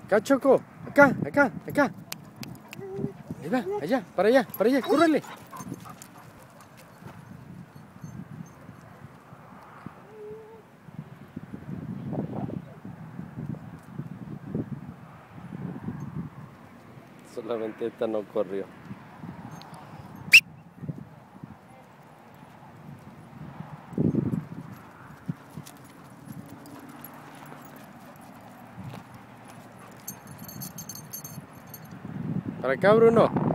Acá, Choco. Acá, acá, acá. Ahí va, allá, para allá, córrele. Solamente esta no corrió. Para acá, Bruno.